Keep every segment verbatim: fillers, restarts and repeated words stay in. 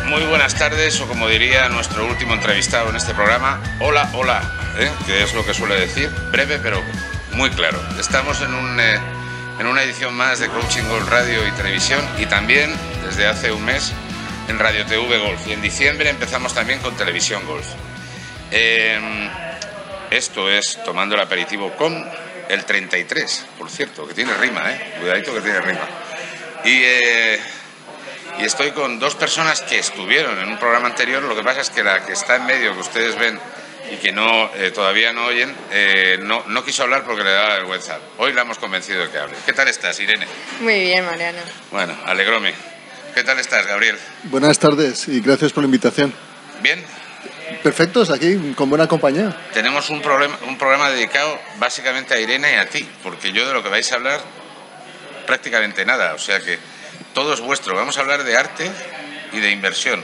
muy buenas tardes, o como diría nuestro último entrevistado en este programa, hola, hola, ¿eh? Que es lo que suele decir, breve pero muy claro. Estamos en, un, eh, en una edición más de Coaching Golf Radio y Televisión, y también desde hace un mes en Radio T V Golf, y en diciembre empezamos también con Televisión Golf. Eh, esto es Tomando el Aperitivo con el treinta y tres, por cierto, que tiene rima, ¿eh? Cuidadito que tiene rima. Y... Eh, Y estoy con dos personas que estuvieron en un programa anterior. Lo que pasa es que la que está en medio, que ustedes ven y que no eh, todavía no oyen, eh, no, no quiso hablar porque le daba vergüenza. Hoy la hemos convencido de que hable. ¿Qué tal estás, Irene? Muy bien, Mariano. Bueno, alegróme. ¿Qué tal estás, Gabriel? Buenas tardes y gracias por la invitación. ¿Bien? Perfectos, aquí con buena compañía. Tenemos un, problema, un programa dedicado básicamente a Irene y a ti, porque yo de lo que vais a hablar prácticamente nada, o sea que todo es vuestro. Vamos a hablar de arte y de inversión.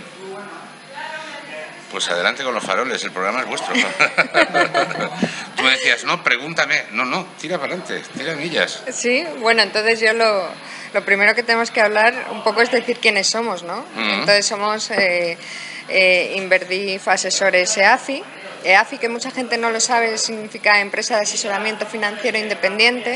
Pues adelante con los faroles, el programa es vuestro. Tú me decías, no, pregúntame. No, no, tira para adelante, tira millas. Sí, bueno, entonces yo lo, lo primero que tenemos que hablar un poco es decir quiénes somos, ¿no? Uh-huh. Entonces somos eh, eh, Inverdif Asesores E A F I. E A F I, que mucha gente no lo sabe, significa Empresa de Asesoramiento Financiero Independiente.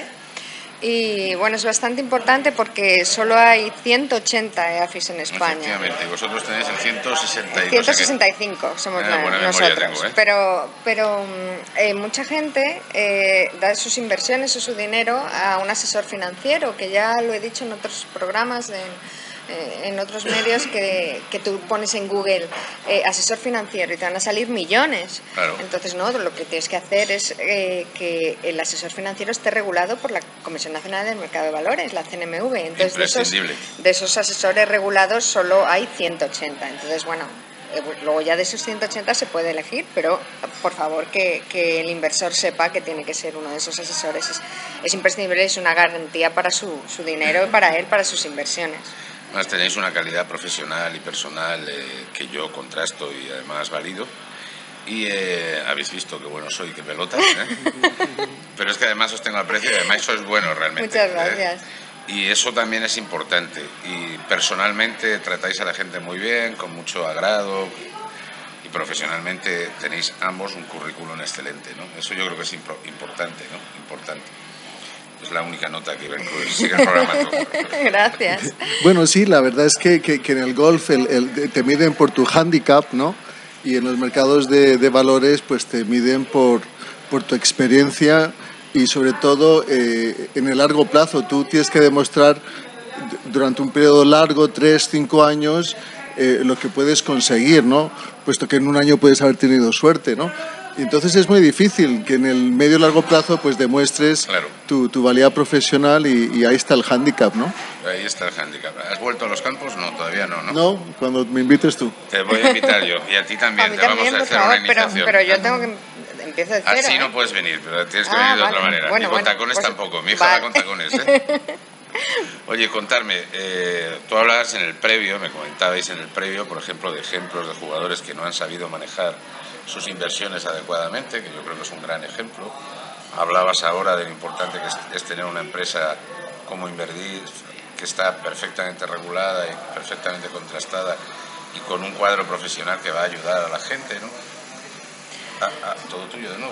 Y bueno, es bastante importante porque solo hay ciento ochenta E A F Is en España. Efectivamente, y vosotros tenéis el ciento sesenta y dos. ciento sesenta y cinco somos eh, buena nosotros. Tengo, ¿eh? Pero, pero eh, mucha gente eh, da sus inversiones o su dinero a un asesor financiero, que ya lo he dicho en otros programas, de, eh, en otros medios, que, que tú pones en Google eh, asesor financiero y te van a salir millones. Claro. Entonces, no, lo que tienes que hacer es eh, que el asesor financiero esté regulado por la Comisión Nacional del Mercado de Valores, la C N M V. Entonces, de esos, de esos asesores regulados solo hay ciento ochenta. Entonces, bueno, eh, luego ya de esos ciento ochenta se puede elegir, pero por favor que, que el inversor sepa que tiene que ser uno de esos asesores. Es, es imprescindible, es una garantía para su, su dinero y para él, para sus inversiones. Además, tenéis una calidad profesional y personal eh, que yo contrasto y además valido. Y eh, habéis visto qué bueno soy, qué pelota, ¿eh? Pero es que además os tengo aprecio y además sois buenos realmente. Muchas gracias. ¿eh? Y eso también es importante. Y personalmente tratáis a la gente muy bien, con mucho agrado. Y profesionalmente tenéis ambos un currículum excelente, ¿no? Eso yo creo que es impo- importante, ¿no? Importante. Es la única nota que ven, pues sigue el programa. Gracias. Bueno, sí, la verdad es que, que, que en el golf el, el, te miden por tu handicap, ¿no? Y en los mercados de, de valores pues te miden por, por tu experiencia y sobre todo eh, en el largo plazo. Tú tienes que demostrar durante un periodo largo, tres, cinco años, eh, lo que puedes conseguir, ¿no? Puesto que en un año puedes haber tenido suerte, ¿no? Y entonces es muy difícil que en el medio y largo plazo pues demuestres claro. tu, tu valía profesional y, y ahí está el hándicap, ¿no? Ahí está el hándicap. ¿Has vuelto a los campos? No, todavía no, ¿no? No, cuando me invites tú. Te voy a invitar yo y a ti también. A mí te también, vamos a hacer por favor, una iniciación. Pero, pero yo tengo que... Empiezo de cero, Así ¿eh? no puedes venir, pero tienes que ah, venir de vale. otra manera. Bueno, y con bueno, tacones pues, tampoco. Mi hija vale. va con tacones, ¿eh? Oye, contarme, eh, tú hablabas en el previo, me comentabais en el previo, por ejemplo, de ejemplos de jugadores que no han sabido manejar sus inversiones adecuadamente, que yo creo que es un gran ejemplo. Hablabas ahora de lo importante que es, es tener una empresa como Inverdif, que está perfectamente regulada y perfectamente contrastada y con un cuadro profesional que va a ayudar a la gente, ¿no? Ah, ah, todo tuyo de nuevo.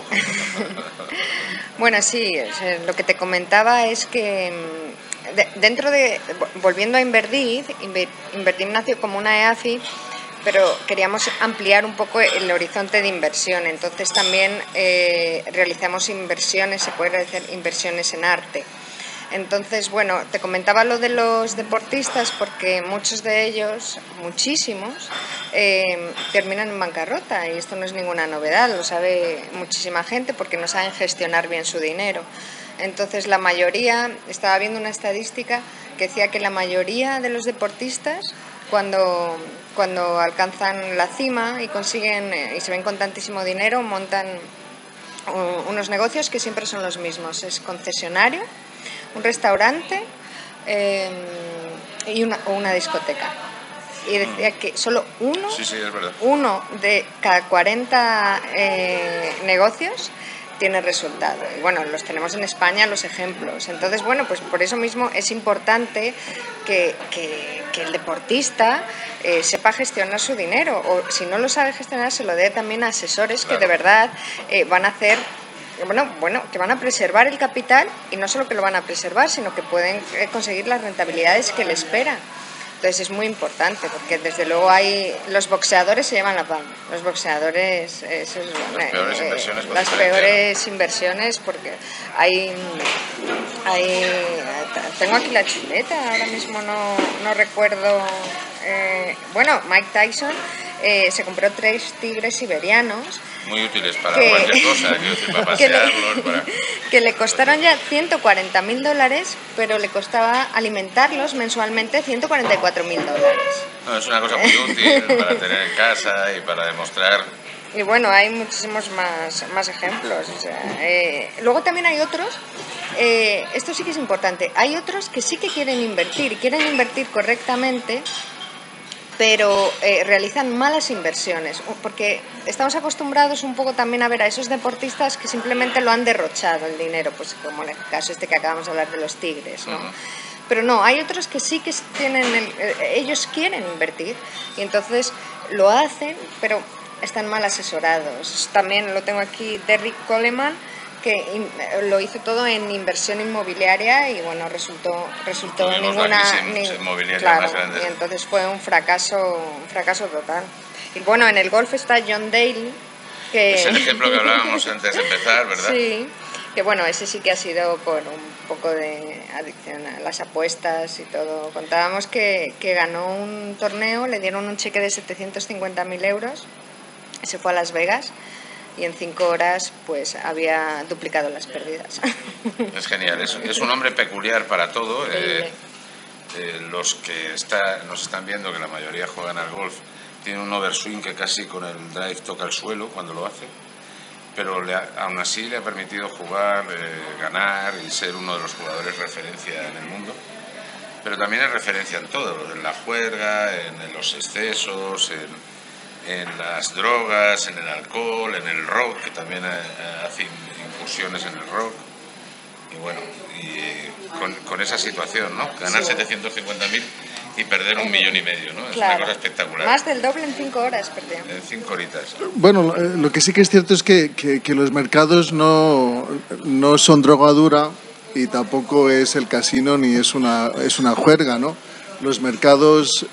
Bueno, sí, o sea, lo que te comentaba es que de, dentro de, volviendo a Inverdif, Inverdif nació como una E A F I, pero queríamos ampliar un poco el horizonte de inversión, entonces también eh, realizamos inversiones, se puede realizar inversiones en arte. Entonces, bueno, te comentaba lo de los deportistas porque muchos de ellos, muchísimos, eh, terminan en bancarrota y esto no es ninguna novedad, lo sabe muchísima gente porque no saben gestionar bien su dinero. Entonces, la mayoría, estaba viendo una estadística que decía que la mayoría de los deportistas, cuando, cuando alcanzan la cima y consiguen y se ven con tantísimo dinero, montan unos negocios que siempre son los mismos, es concesionario, un restaurante eh, y una, o una discoteca. Y decía que solo uno, sí, sí, es verdad. uno de cada cuarenta eh, negocios tiene resultado. Y bueno, los tenemos en España los ejemplos. Entonces, bueno, pues por eso mismo es importante que, que, que el deportista eh, sepa gestionar su dinero, o si no lo sabe gestionar, se lo dé también a asesores claro. que de verdad eh, van a hacer, bueno, bueno, que van a preservar el capital, y no solo que lo van a preservar, sino que pueden eh, conseguir las rentabilidades que le esperan. Entonces es muy importante, porque desde luego hay los boxeadores se llevan la palma, los boxeadores eso es, las peores eh, inversiones, las peores inversiones porque hay, hay tengo aquí la chuleta, ahora mismo no, no recuerdo, eh, bueno, Mike Tyson eh, se compró tres tigres siberianos muy útiles para que, cualquier cosa, quiero decir, para pasearlos, que le, para... que le costaron ya ciento cuarenta mil dólares, pero le costaba alimentarlos mensualmente ciento cuarenta y cuatro mil dólares. No, es una cosa muy útil para tener en casa y para demostrar. Y bueno, hay muchísimos más, más ejemplos. O sea, eh, luego también hay otros, eh, esto sí que es importante, hay otros que sí que quieren invertir y quieren invertir correctamente, pero eh, realizan malas inversiones, porque estamos acostumbrados un poco también a ver a esos deportistas que simplemente lo han derrochado el dinero, pues como en el caso este que acabamos de hablar de los tigres, ¿no? Uh-huh. Pero no, hay otros que sí que tienen, el, ellos quieren invertir y entonces lo hacen, pero están mal asesorados. También lo tengo aquí, Derrick Coleman, que lo hizo todo en inversión inmobiliaria y bueno, resultó resultó Tuvimos ninguna ni, inmobiliaria claro, más grande. Y entonces fue un fracaso un fracaso total. Y bueno, en el golf está John Daly, que es el ejemplo que hablábamos antes de empezar, ¿verdad? Sí, que bueno, ese sí que ha sido por un poco de adicción a las apuestas y todo. Contábamos que, que ganó un torneo, le dieron un cheque de setecientos cincuenta mil euros, se fue a Las Vegas y en cinco horas pues había duplicado las pérdidas. Es genial, es, es un hombre peculiar para todo. Eh, eh, los que está, nos están viendo, que la mayoría juegan al golf, tiene un overswing que casi con el drive toca el suelo cuando lo hace, pero le ha, aún así le ha permitido jugar, eh, ganar y ser uno de los jugadores referencia en el mundo. Pero también es referencia en todo, en la juerga, en, en los excesos, en... en las drogas, en el alcohol, en el rock, que también eh, hace incursiones en el rock. Y bueno, y con, con esa situación, ¿no? Ganar sí. setecientos cincuenta mil y perder un millón y medio, ¿no? Es claro. una cosa espectacular. Más del doble en cinco horas perdió. En cinco horitas. Bueno, lo que sí que es cierto es que, que, que los mercados no, no son drogadura y tampoco es el casino ni es una, es una juerga, ¿no? Los mercados...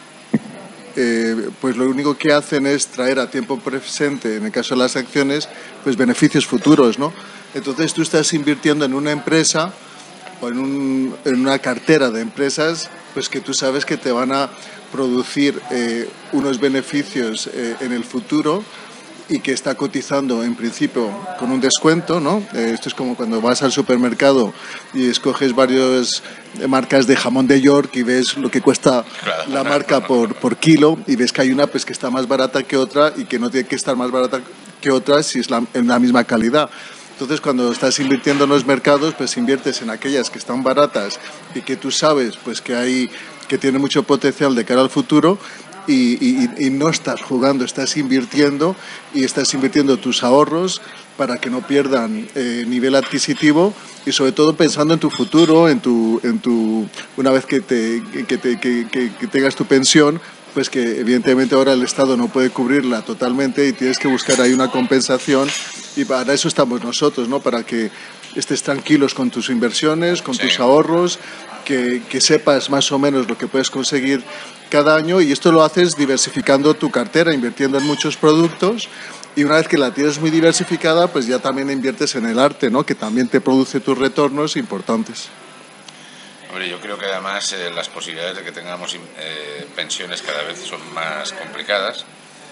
Eh, pues lo único que hacen es traer a tiempo presente, en el caso de las acciones, pues beneficios futuros, ¿no? Entonces tú estás invirtiendo en una empresa o en, un, en una cartera de empresas, pues que tú sabes que te van a producir eh, unos beneficios eh, en el futuro y que está cotizando en principio con un descuento, ¿no? Eh, esto es como cuando vas al supermercado y escoges varias marcas de jamón de York y ves lo que cuesta claro, la marca no, no, por, no. por kilo y ves que hay una pues que está más barata que otra y que no tiene que estar más barata que otra si es la, en la misma calidad. Entonces cuando estás invirtiendo en los mercados pues inviertes en aquellas que están baratas y que tú sabes pues que hay que tiene mucho potencial de cara al futuro. Y, y, y no estás jugando, estás invirtiendo y estás invirtiendo tus ahorros para que no pierdan eh, nivel adquisitivo y sobre todo pensando en tu futuro, en tu, en tu una vez que, te, que, te, que, que, que tengas tu pensión, pues que evidentemente ahora el Estado no puede cubrirla totalmente y tienes que buscar ahí una compensación y para eso estamos nosotros, ¿no? Para que estés tranquilos con tus inversiones, con sí. tus ahorros, que, que sepas más o menos lo que puedes conseguir cada año y esto lo haces diversificando tu cartera, invirtiendo en muchos productos y una vez que la tienes muy diversificada, pues ya también inviertes en el arte, ¿no? Que también te produce tus retornos importantes. Hombre, yo creo que además eh, las posibilidades de que tengamos eh, pensiones cada vez son más complicadas.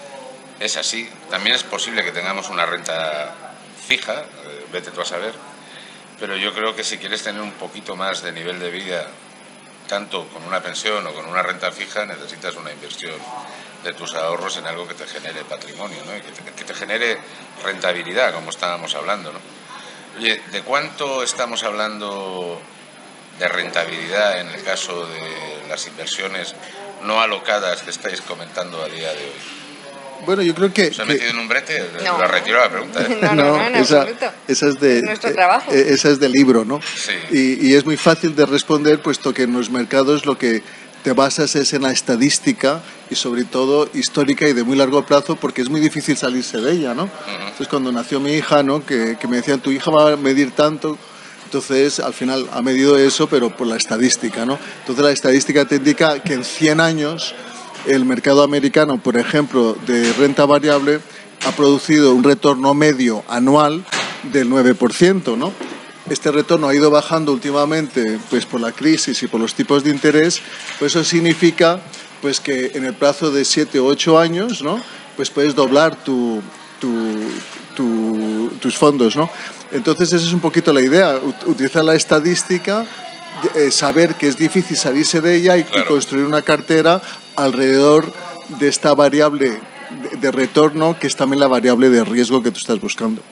Es así. También es posible que tengamos una renta fija, eh, vete tú a saber, pero yo creo que si quieres tener un poquito más de nivel de vida, tanto con una pensión o con una renta fija, necesitas una inversión de tus ahorros en algo que te genere patrimonio, ¿no? Y que te, que te genere rentabilidad, como estábamos hablando, ¿no? Oye, ¿de cuánto estamos hablando de rentabilidad en el caso de las inversiones no alocadas que estáis comentando a día de hoy? Bueno, yo creo que... ¿Se ha que... metido en un brete? No. La retiro la pregunta. ¿eh? No, no, no, en esa, absoluto. Esa es de, es nuestro trabajo. Eh, esa es de libro, ¿no? Sí. Y, y es muy fácil de responder, puesto que en los mercados lo que te basas es en la estadística y sobre todo histórica y de muy largo plazo, porque es muy difícil salirse de ella, ¿no? Uh-huh. Entonces, cuando nació mi hija, ¿no? Que, que me decían, tu hija va a medir tanto... Entonces, al final ha medido eso, pero por la estadística, ¿no? Entonces, la estadística te indica que en cien años el mercado americano, por ejemplo, de renta variable, ha producido un retorno medio anual del nueve por ciento, ¿no? Este retorno ha ido bajando últimamente, pues por la crisis y por los tipos de interés, pues eso significa pues que en el plazo de siete o ocho años, ¿no? Pues puedes doblar tu, tu, tu, tus fondos, ¿no? Entonces esa es un poquito la idea, utilizar la estadística, eh, saber que es difícil salirse de ella y, claro. y construir una cartera alrededor de esta variable de, de retorno, que es también la variable de riesgo que tú estás buscando.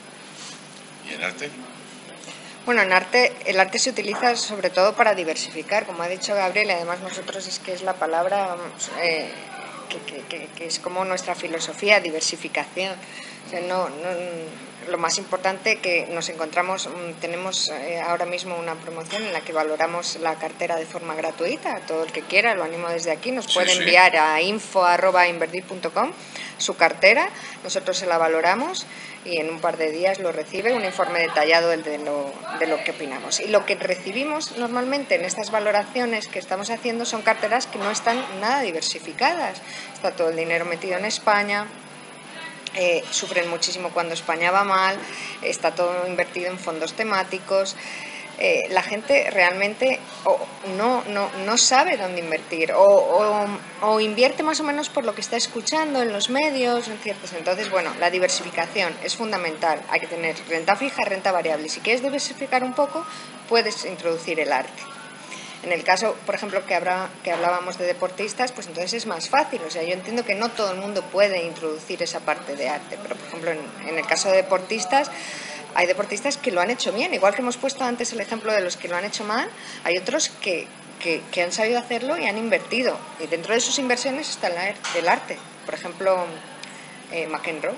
¿Y en arte? Bueno, en arte, el arte se utiliza sobre todo para diversificar, como ha dicho Gabriel, y además nosotros es que es la palabra vamos, eh, que, que, que, que es como nuestra filosofía, diversificación. O sea, no, no, lo más importante que nos encontramos, tenemos eh, ahora mismo una promoción en la que valoramos la cartera de forma gratuita. Todo el que quiera, lo animo desde aquí, nos puede sí, sí. enviar a info arroba inverdir punto com su cartera, nosotros se la valoramos y en un par de días lo recibe un informe detallado de lo, de lo que opinamos. Y lo que recibimos normalmente en estas valoraciones que estamos haciendo son carteras que no están nada diversificadas. Está todo el dinero metido en España. Eh, sufren muchísimo cuando España va mal, está todo invertido en fondos temáticos. Eh, la gente realmente o no, no, no sabe dónde invertir o, o, o invierte más o menos por lo que está escuchando en los medios, en ciertos. Entonces, bueno, la diversificación es fundamental. Hay que tener renta fija, renta variable. Si quieres diversificar un poco, puedes introducir el arte. En el caso, por ejemplo, que, habrá, que hablábamos de deportistas, pues entonces es más fácil. O sea, yo entiendo que no todo el mundo puede introducir esa parte de arte, pero, por ejemplo, en, en el caso de deportistas, hay deportistas que lo han hecho bien. Igual que hemos puesto antes el ejemplo de los que lo han hecho mal, hay otros que, que, que han sabido hacerlo y han invertido. Y dentro de sus inversiones está el arte. Por ejemplo, eh, McEnroe.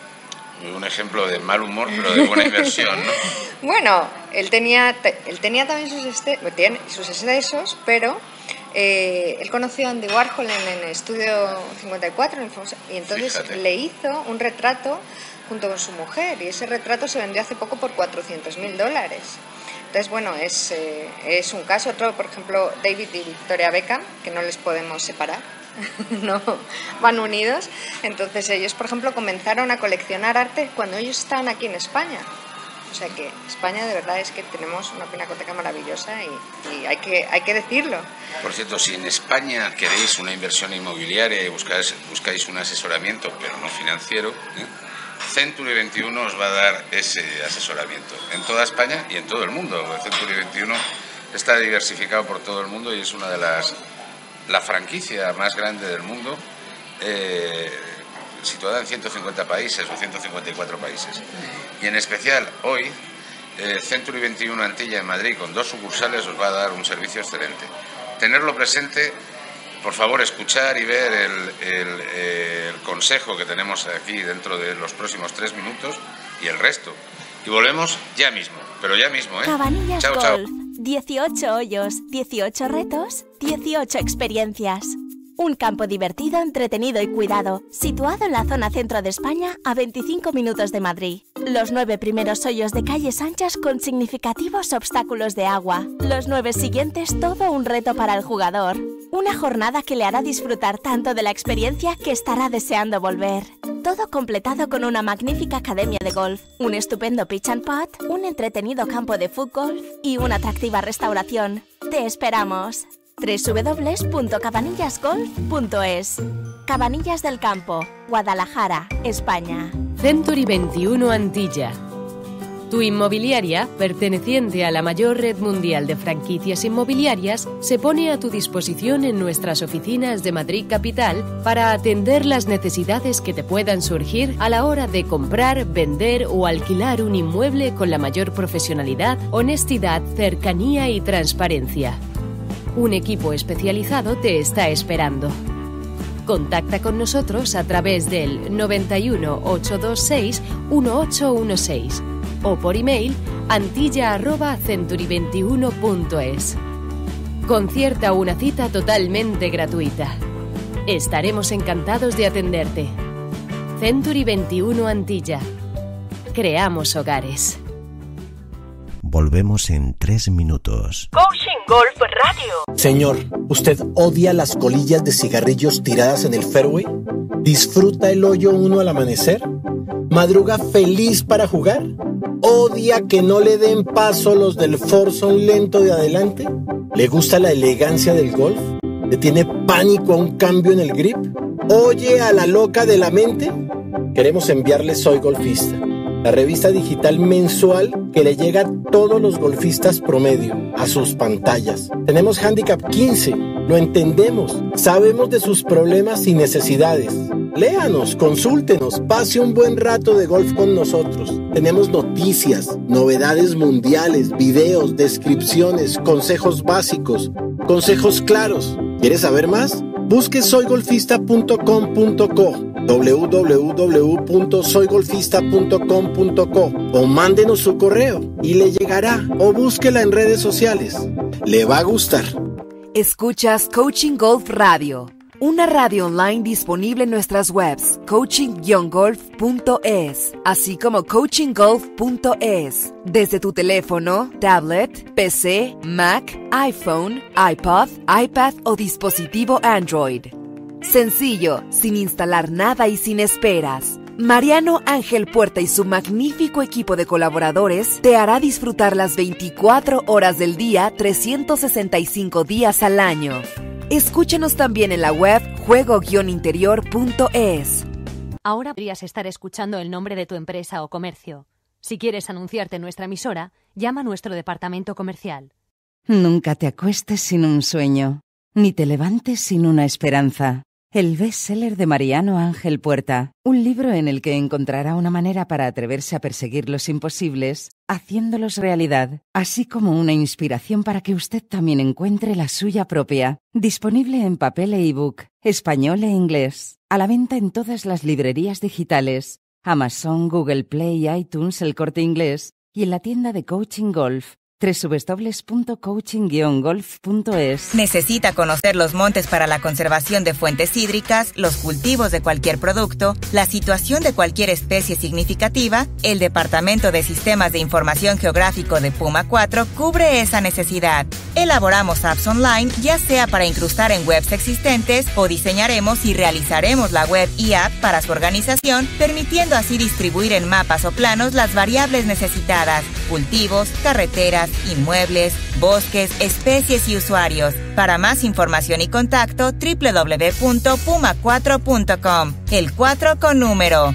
Un ejemplo de mal humor, pero de buena inversión, ¿no? Bueno, él tenía, él tenía también sus, este, tiene sus excesos, pero eh, él conoció a Andy Warhol en el Estudio cincuenta y cuatro y entonces Fíjate. le hizo un retrato junto con su mujer y ese retrato se vendió hace poco por cuatrocientos mil dólares. Entonces, bueno, es, eh, es un caso. Otro, por ejemplo, David y Victoria Beckham, que no les podemos separar. No, van unidos. Entonces ellos, por ejemplo, comenzaron a coleccionar arte cuando ellos estaban aquí en España. O sea que España de verdad es que tenemos una pinacoteca maravillosa y, y hay que hay que decirlo. Por cierto, si en España queréis una inversión inmobiliaria y buscáis, buscáis un asesoramiento, pero no financiero, ¿eh? Century veintiuno os va a dar ese asesoramiento en toda España y en todo el mundo. Century veintiuno está diversificado por todo el mundo y es una de las la franquicia más grande del mundo, eh, situada en ciento cincuenta países o ciento cincuenta y cuatro países. Y en especial hoy, eh, Century veintiuno Antilla en Madrid, con dos sucursales, os va a dar un servicio excelente. Tenerlo presente, por favor, escuchar y ver el, el, el consejo que tenemos aquí dentro de los próximos tres minutos y el resto. Y volvemos ya mismo, pero ya mismo, ¿eh? Cabanillas chao, Golf. chao. dieciocho hoyos, dieciocho retos, dieciocho experiencias. Un campo divertido, entretenido y cuidado, situado en la zona centro de España, a veinticinco minutos de Madrid. Los nueve primeros hoyos de calles anchas con significativos obstáculos de agua. Los nueve siguientes, todo un reto para el jugador. Una jornada que le hará disfrutar tanto de la experiencia que estará deseando volver. Todo completado con una magnífica academia de golf, un estupendo pitch and putt, un entretenido campo de fútbol y una atractiva restauración. ¡Te esperamos! doble u doble u doble u punto cabanillas golf punto es. Cabanillas del Campo, Guadalajara, España. Century veintiuno Antilla. Tu inmobiliaria, perteneciente a la mayor red mundial de franquicias inmobiliarias, se pone a tu disposición en nuestras oficinas de Madrid Capital para atender las necesidades que te puedan surgir a la hora de comprar, vender o alquilar un inmueble con la mayor profesionalidad, honestidad, cercanía y transparencia. Un equipo especializado te está esperando. Contacta con nosotros a través del noventa y uno, ochocientos veintiséis, dieciocho dieciséis o por email antilla arroba century veintiuno punto es. Concierta una cita totalmente gratuita. Estaremos encantados de atenderte. Century veintiuno Antilla. Creamos hogares. Volvemos en tres minutos. Coaching Golf Radio. Señor, ¿usted odia las colillas de cigarrillos tiradas en el fairway? ¿Disfruta el hoyo uno al amanecer? ¿Madruga feliz para jugar? ¿Odia que no le den paso los del foursome lento de adelante? ¿Le gusta la elegancia del golf? ¿Le tiene pánico a un cambio en el grip? ¿Oye a la loca de la mente? Queremos enviarle Soy Golfista, la revista digital mensual que le llega a todos los golfistas promedio, a sus pantallas. Tenemos Handicap quince, lo entendemos, sabemos de sus problemas y necesidades. Léanos, consúltenos, pase un buen rato de golf con nosotros. Tenemos noticias, novedades mundiales, videos, descripciones, consejos básicos, consejos claros. ¿Quieres saber más? Busque soy golfista punto com punto co, doble u doble u doble u punto soy golfista punto com punto co o mándenos su correo y le llegará, o búsquela en redes sociales. Le va a gustar. Escuchas Coaching Golf Radio, una radio online disponible en nuestras webs coaching guion golf punto es, así como coaching golf punto es, desde tu teléfono, tablet, P C, Mac, iPhone, iPod, iPad o dispositivo Android. Sencillo, sin instalar nada y sin esperas. Mariano Ángel Puerta y su magnífico equipo de colaboradores te hará disfrutar las veinticuatro horas del día, trescientos sesenta y cinco días al año. Escúchanos también en la web juego guion interior punto es. Ahora podrías estar escuchando el nombre de tu empresa o comercio. Si quieres anunciarte en nuestra emisora, llama a nuestro departamento comercial. Nunca te acuestes sin un sueño, ni te levantes sin una esperanza. El bestseller de Mariano Ángel Puerta, un libro en el que encontrará una manera para atreverse a perseguir los imposibles, haciéndolos realidad, así como una inspiración para que usted también encuentre la suya propia. Disponible en papel e ebook, español e inglés, a la venta en todas las librerías digitales, Amazon, Google Play, iTunes, El Corte Inglés y en la tienda de Coaching Golf, doble u doble u doble u punto coaching guion golf punto es. ¿Necesita conocer los montes para la conservación de fuentes hídricas, los cultivos de cualquier producto, la situación de cualquier especie significativa? El Departamento de Sistemas de Información Geográfico de Puma cuatro cubre esa necesidad. Elaboramos apps online, ya sea para incrustar en webs existentes, o diseñaremos y realizaremos la web y app para su organización, permitiendo así distribuir en mapas o planos las variables necesitadas: cultivos, carreteras, inmuebles, bosques, especies y usuarios. Para más información y contacto, doble u doble u doble u punto puma cuatro punto com. El cuatro con número.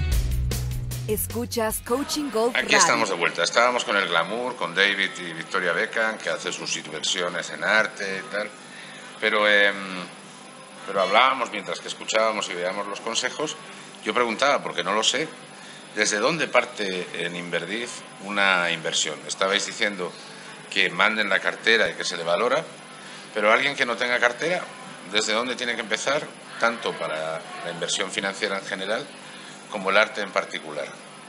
Escuchas Coaching Golf Aquí Radio. estamos de vuelta. Estábamos con el glamour, con David y Victoria Beckham, que hace sus inversiones en arte y tal. Pero, eh, pero hablábamos mientras que escuchábamos y veíamos los consejos. Yo preguntaba, porque no lo sé, ¿desde dónde parte en Inverdiz una inversión? Estabais diciendo que manden la cartera y que se le valora, pero alguien que no tenga cartera, ¿desde dónde tiene que empezar? Tanto para la inversión financiera en general como el arte en particular.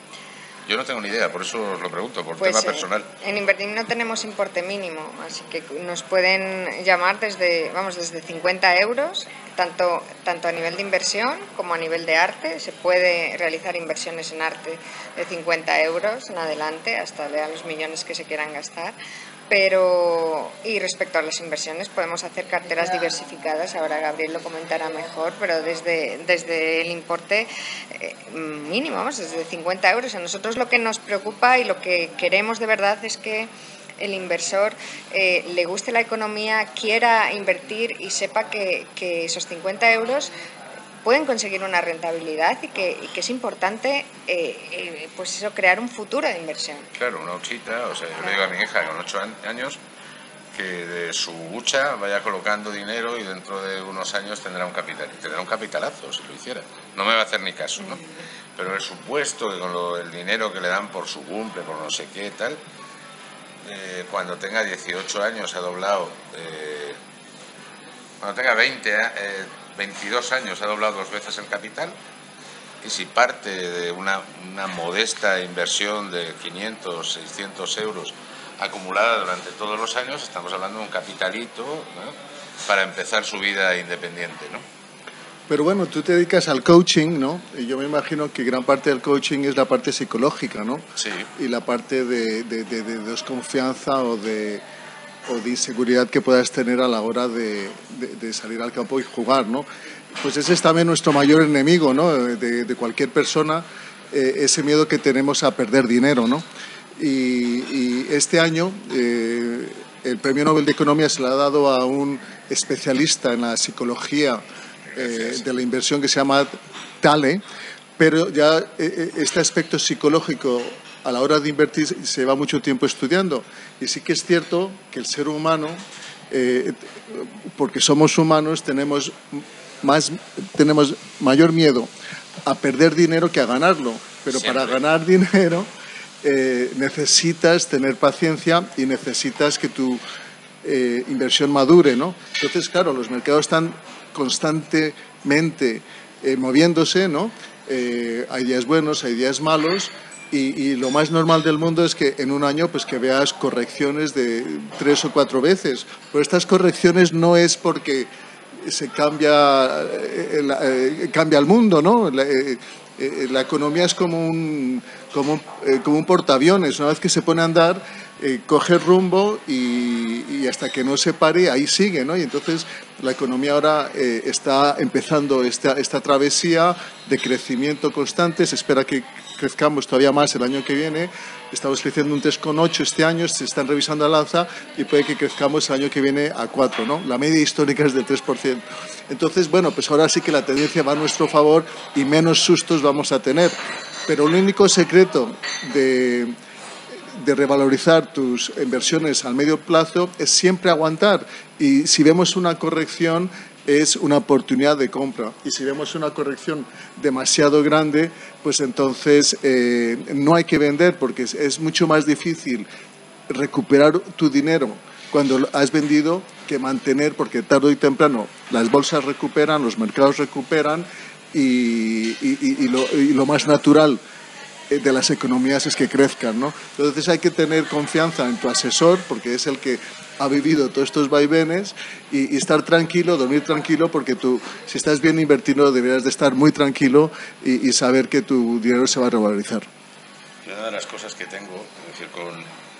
Yo no tengo ni idea, por eso os lo pregunto, por pues, tema personal. Eh, en Invertir no tenemos importe mínimo, así que nos pueden llamar desde, vamos, desde cincuenta euros, tanto, tanto a nivel de inversión como a nivel de arte. Se puede realizar inversiones en arte de cincuenta euros en adelante, hasta de a los millones que se quieran gastar. Pero, y respecto a las inversiones, podemos hacer carteras diversificadas, ahora Gabriel lo comentará mejor, pero desde, desde el importe eh, mínimo, vamos, desde cincuenta euros. A nosotros lo que nos preocupa y lo que queremos de verdad es que el inversor eh, le guste la economía, quiera invertir y sepa que, que esos cincuenta euros pueden conseguir una rentabilidad y que, y que es importante eh, eh, pues eso, crear un futuro de inversión. Claro, una huchita, o sea, yo le digo a mi hija con ocho años que de su hucha vaya colocando dinero y dentro de unos años tendrá un capital, y tendrá un capitalazo si lo hiciera. No me va a hacer ni caso, ¿no? Pero el supuesto que con lo, el dinero que le dan por su cumple, por no sé qué tal, eh, cuando tenga dieciocho años ha doblado, eh, cuando tenga veinte, eh, veintidós años ha doblado dos veces el capital, y si parte de una, una modesta inversión de quinientos, seiscientos euros acumulada durante todos los años, estamos hablando de un capitalito, ¿no?, para empezar su vida independiente, ¿no? Pero bueno, tú te dedicas al coaching, ¿no? Y yo me imagino que gran parte del coaching es la parte psicológica, ¿no? Sí. Y la parte de, de, de, de desconfianza o de, o de inseguridad que puedas tener a la hora de, de, de salir al campo y jugar, ¿no? Pues ese es también nuestro mayor enemigo, ¿no? De, de cualquier persona, eh, ese miedo que tenemos a perder dinero, ¿no? Y, y este año eh, el Premio Nobel de Economía se le ha dado a un especialista en la psicología eh, de la inversión que se llama Tale, pero ya eh, este aspecto psicológico a la hora de invertir se lleva mucho tiempo estudiando, y sí que es cierto que el ser humano, eh, porque somos humanos, tenemos, más, tenemos mayor miedo a perder dinero que a ganarlo, pero Siempre. Para ganar dinero eh, necesitas tener paciencia y necesitas que tu eh, inversión madure, ¿no? Entonces, claro, los mercados están constantemente eh, moviéndose, ¿no? Eh, hay días buenos, hay días malos, y, y lo más normal del mundo es que en un año pues que veas correcciones de tres o cuatro veces. Pero estas correcciones no es porque se cambia, eh, eh, cambia el mundo, ¿no? La, eh, eh, la economía es como un, como, eh, como un portaaviones. Una vez que se pone a andar, eh, coge rumbo y, y hasta que no se pare, ahí sigue, ¿no? Y entonces la economía ahora eh, está empezando esta, esta travesía de crecimiento constante. Se espera que crezcamos todavía más el año que viene. Estamos creciendo un tres coma ocho este año, se están revisando al alza y puede que crezcamos el año que viene a cuatro, ¿no? La media histórica es del tres por ciento. Entonces, bueno, pues ahora sí que la tendencia va a nuestro favor y menos sustos vamos a tener. Pero el único secreto de, de revalorizar tus inversiones al medio plazo es siempre aguantar. Y si vemos una corrección, es una oportunidad de compra, y si vemos una corrección demasiado grande, pues entonces eh, no hay que vender, porque es, es mucho más difícil recuperar tu dinero cuando has vendido que mantener, porque tarde y temprano las bolsas recuperan, los mercados recuperan, y, y, y, y, lo, y lo más natural de las economías es que crezcan, ¿no? Entonces hay que tener confianza en tu asesor, porque es el que ha vivido todos estos vaivenes, y, y estar tranquilo, dormir tranquilo, porque tú, si estás bien invertido, deberías de estar muy tranquilo y, y saber que tu dinero se va a revalorizar. Una de las cosas que tengo, es decir, con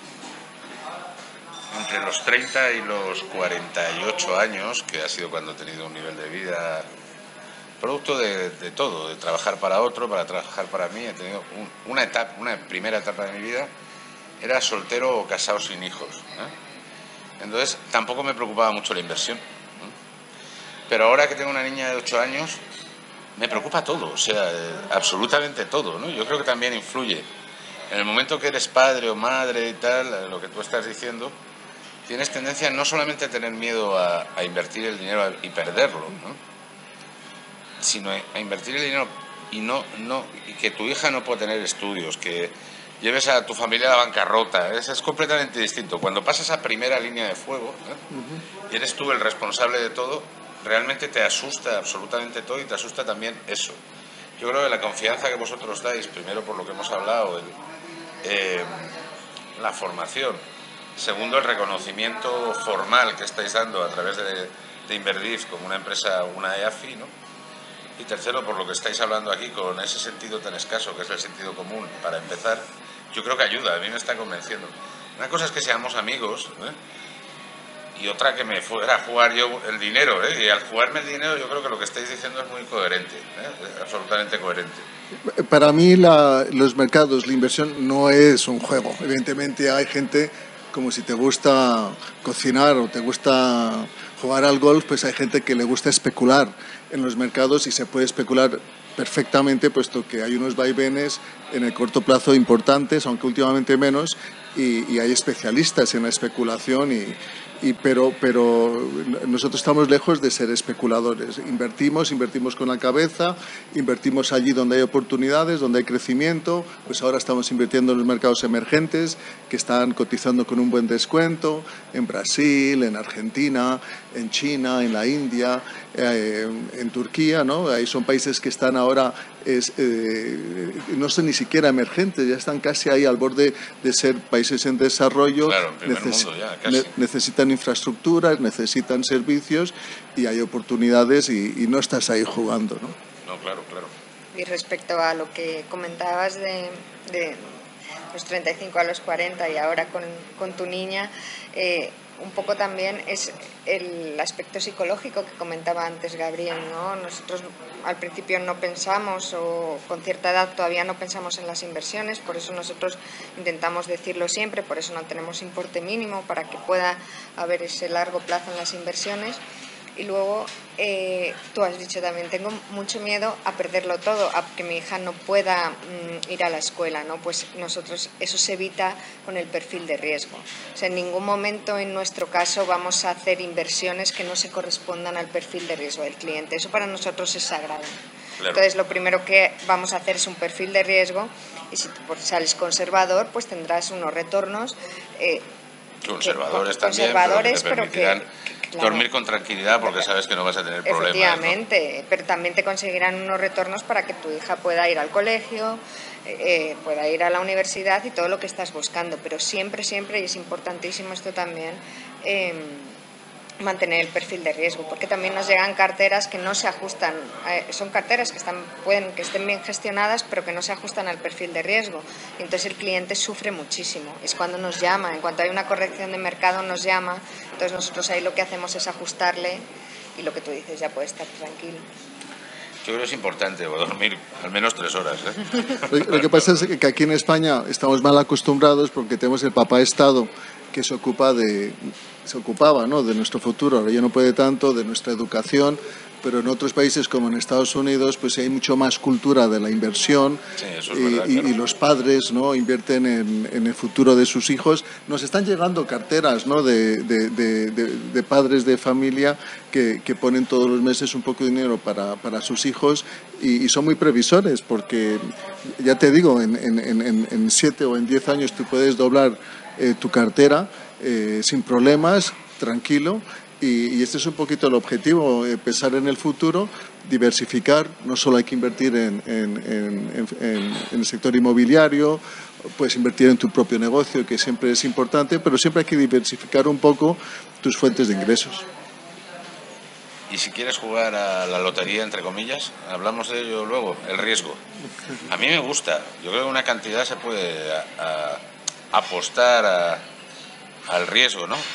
entre los treinta y los cuarenta y ocho años, que ha sido cuando he tenido un nivel de vida producto de, de todo, de trabajar para otro, para trabajar para mí, he tenido un, una etapa, una primera etapa de mi vida, era soltero o casado sin hijos, ¿eh? Entonces tampoco me preocupaba mucho la inversión, ¿eh? Pero ahora que tengo una niña de ocho años, me preocupa todo, o sea, eh, absolutamente todo, ¿no? Yo creo que también influye. En el momento que eres padre o madre y tal, lo que tú estás diciendo, tienes tendencia no solamente a tener miedo a, a invertir el dinero y perderlo, ¿no?, sino a invertir el dinero y no, no y que tu hija no pueda tener estudios, que lleves a tu familia a la bancarrota. Es, es completamente distinto. Cuando pasas a primera línea de fuego, ¿eh? Uh-huh. y eres tú el responsable de todo, realmente te asusta absolutamente todo, y te asusta también eso. Yo creo que la confianza que vosotros dais, primero por lo que hemos hablado, el, eh, la formación, segundo el reconocimiento formal que estáis dando a través de, de Inverdiv como una empresa, una E A F I, ¿no? Y tercero, por lo que estáis hablando aquí, con ese sentido tan escaso que es el sentido común, para empezar, yo creo que ayuda, a mí me está convenciendo. Una cosa es que seamos amigos, ¿eh? Y otra que me fuera a jugar yo el dinero, ¿eh? Y al jugarme el dinero yo creo que lo que estáis diciendo es muy coherente, ¿eh? Es absolutamente coherente. Para mí la, los mercados, la inversión no es un juego. Evidentemente hay gente, como si te gusta cocinar o te gusta jugar al golf, pues hay gente que le gusta especular en los mercados, y se puede especular perfectamente, puesto que hay unos vaivenes en el corto plazo importantes, aunque últimamente menos, y, y hay especialistas en la especulación, y, y, pero, pero nosotros estamos lejos de ser especuladores. Invertimos, invertimos con la cabeza, invertimos allí donde hay oportunidades, donde hay crecimiento. Pues ahora estamos invirtiendo en los mercados emergentes que están cotizando con un buen descuento, en Brasil, en Argentina, en China, en la India, eh, en Turquía, ¿no? Ahí son países que están ahora, es, eh, no son ni siquiera emergentes, ya están casi ahí al borde de ser países en desarrollo. Claro, en primer Neces mundo ya, casi. ne necesitan infraestructuras, necesitan servicios y hay oportunidades y, y no estás ahí jugando, ¿no? No, claro, claro. Y respecto a lo que comentabas de, de los treinta y cinco a los cuarenta y ahora con, con tu niña, eh, un poco también es el aspecto psicológico que comentaba antes Gabriel, ¿no? Nosotros al principio no pensamos, o con cierta edad todavía no pensamos en las inversiones, por eso nosotros intentamos decirlo siempre, por eso no tenemos importe mínimo, para que pueda haber ese largo plazo en las inversiones. Y luego, eh, tú has dicho también, tengo mucho miedo a perderlo todo, a que mi hija no pueda mm, ir a la escuela, ¿no? Pues nosotros, eso se evita con el perfil de riesgo. O sea, en ningún momento en nuestro caso vamos a hacer inversiones que no se correspondan al perfil de riesgo del cliente. Eso para nosotros es sagrado. Claro. Entonces, lo primero que vamos a hacer es un perfil de riesgo, y si tú sales conservador, pues tendrás unos retornos eh, conservadores que, también, conservadores, pero que te permitirán pero que, Claro. dormir con tranquilidad porque sabes que no vas a tener problemas. Efectivamente, ¿no? Pero también te conseguirán unos retornos para que tu hija pueda ir al colegio, eh, pueda ir a la universidad y todo lo que estás buscando. Pero siempre, siempre, y es importantísimo esto también, eh, mantener el perfil de riesgo, porque también nos llegan carteras que no se ajustan, eh, son carteras que están pueden que estén bien gestionadas, pero que no se ajustan al perfil de riesgo. Entonces el cliente sufre muchísimo. Es cuando nos llama, en cuanto hay una corrección de mercado nos llama. Entonces nosotros ahí lo que hacemos es ajustarle y lo que tú dices, ya puede estar tranquilo. Yo creo que es importante dormir al menos tres horas. ¿eh? Lo, lo que pasa es que aquí en España estamos mal acostumbrados porque tenemos el papá Estado que se ocupa de se ocupaba, ¿no?, de nuestro futuro. Ahora ya no puede tanto, de nuestra educación, pero en otros países como en Estados Unidos pues hay mucho más cultura de la inversión. Sí, eso es y, verdad, y, claro. y los padres, ¿no?, invierten en, en el futuro de sus hijos. Nos están llegando carteras, ¿no?, de, de, de, de, de padres de familia que, que ponen todos los meses un poco de dinero para, para sus hijos y, y son muy previsores porque, ya te digo, en, en, en, en siete o en diez años tú puedes doblar eh, tu cartera eh, sin problemas, tranquilo. Y, y este es un poquito el objetivo, eh, pensar en el futuro, diversificar. No solo hay que invertir en, en, en, en, en el sector inmobiliario, puedes invertir en tu propio negocio, que siempre es importante, pero siempre hay que diversificar un poco tus fuentes de ingresos. Y si quieres jugar a la lotería, entre comillas, hablamos de ello luego, el riesgo. A mí me gusta, yo creo que una cantidad se puede a, a, apostar a, al riesgo, ¿no?